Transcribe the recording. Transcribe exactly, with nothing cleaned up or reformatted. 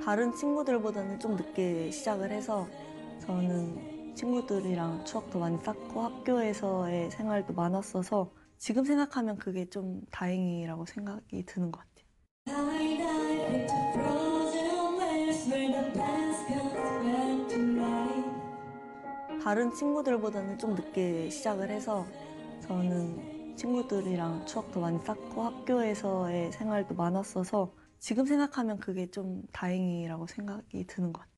다른 친구들보다는 좀 늦게 시작을 해서 저는 친구들이랑 추억도 많이 쌓고 학교에서의 생활도 많았어서 지금 생각하면 그게 좀 다행이라고 생각이 드는 것 같아요. 다른 친구들보다는 좀 늦게 시작을 해서 저는 친구들이랑 추억도 많이 쌓고 학교에서의 생활도 많았어서 지금 생각하면 그게 좀 다행이라고 생각이 드는 것 같아요.